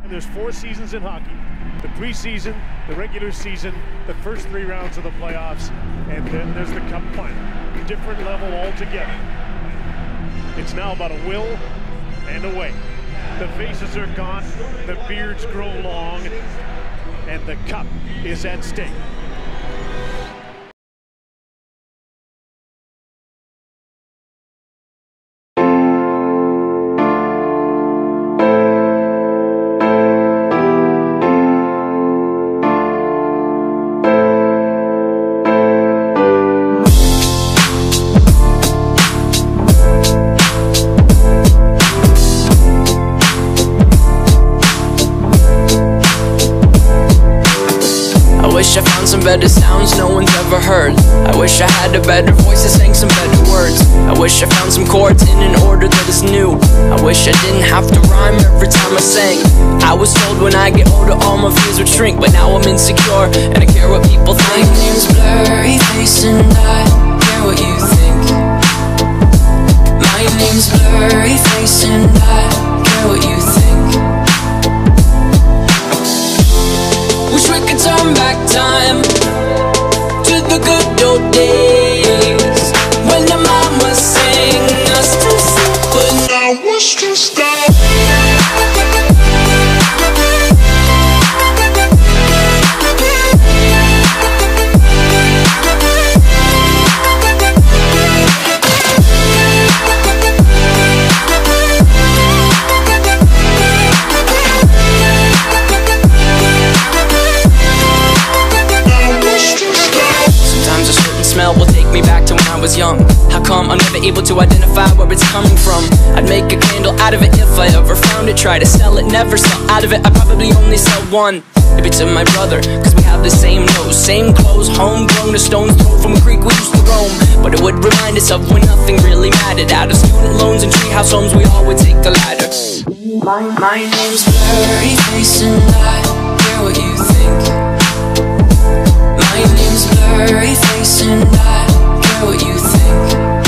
There's 4 seasons in hockey: the preseason, the regular season, the first 3 rounds of the playoffs, and then there's the cup final. Different level altogether. It's now about a will and a way. The faces are gone, the beards grow long, and the cup is at stake. I found some better sounds no one's ever heard. I wish I had a better voice that sang some better words. I wish I found some chords in an order that is new. I wish I didn't have to rhyme every time I sang. I was told when I get older all my fears would shrink, but now I'm insecure and I care what people think. My name's Blurry Face and I care what you think. My name's Blurry Face and I care what you think. Wish we could turn back time to the good old days when the mama sang us to sleep, but now we're stressed out. Will take me back to when I was young. How come I'm never able to identify where it's coming from? I'd make a candle out of it if I ever found it. Try to sell it, never sell out of it. I probably only sell one. Maybe to my brother, cause we have the same nose, same clothes, homegrown, a stone's throw from a creek we used to roam. But it would remind us of when nothing really mattered. Out of student loans and treehouse homes, we all would take the ladder. My name's Blurry Face and I care what you think. My name's Blurry Face and I care what you think.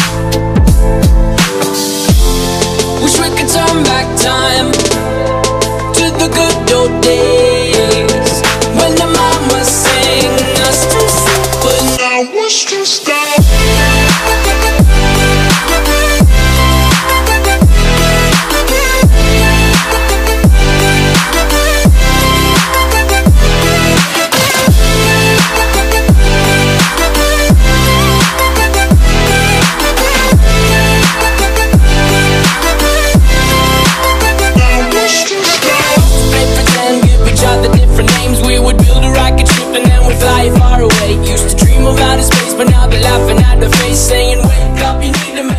Wish we could turn back time to the good old days when the mama sang us to sleep, but now we're stressed out. Fly far away, used to dream of outer space, but now they're laughing at the face, saying wake up, you need to